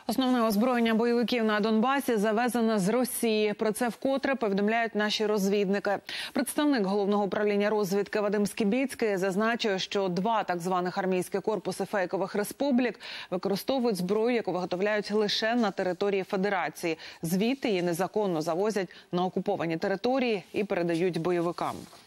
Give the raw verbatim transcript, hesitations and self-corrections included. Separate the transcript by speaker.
Speaker 1: Основне озброєння бойовиків на Донбасі завезено з Росії. Про це вкотре повідомляють наші розвідники. Представник Головного управління розвідки Вадим Скібіцький зазначив, що два так званих армійські корпуси фейкових республік використовують зброю, яку виготовляють лише на території Федерації. Звідти її незаконно завозять на окуповані території і передають бойовикам.